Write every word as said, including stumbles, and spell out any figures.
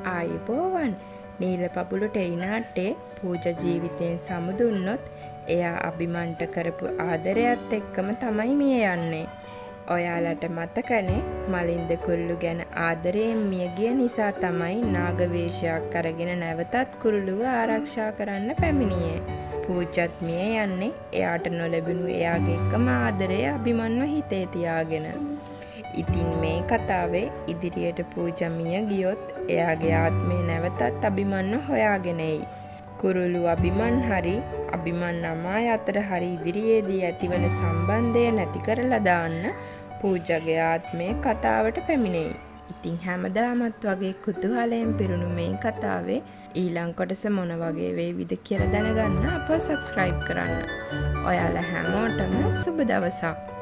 ආයුබෝවන්. නීලා පබුලු ටෙලිනාට්‍යයේ පූජා ජීවිතයෙන් සමුදුන්නොත් එයා අබිමන්ට කරපු ආදරයත් එක්කම තමයි මිය යන්නේ. ඔයාලට මතකනේ මලින්ද කුරුළු ගැන ආදරයෙන් මිය ගිය නිසා තමයි නාග වේශයක් අරගෙන නැවතත් කුරුළුව ආරක්ෂා කරන්න පැමිණියේ. පූජාත් මිය යන්නේ එයාට නොලැබුණු එයාගේ එකම ආදරය අබිමන්ව හිතේ තියාගෙන. ඉතින් මේ කතාවේ ඉදිරියට පූජා මිය ගියොත් එයාගේ ආත්මය නැවතත් අබිමන්ව හොයාගෙන එයි. කුරුළු අබිමන් හරි අබිමන් අමාය අතර හරි ඉදිරියේදී ඇතිවන සම්බන්ධය නැති කරලා දාන්න පූජාගේ ආත්මය කතාවට පැමිණෙයි. ඉතින් හැමදාමත් වගේ කුතුහලයෙන් පිරුණු මේ කතාවේ ඊළඟ කොටස මොන වගේ වේවිද කියලා දැනගන්න අපව subscribe කරන්න. ඔයාලා හැමෝටම සුබ දවසක්.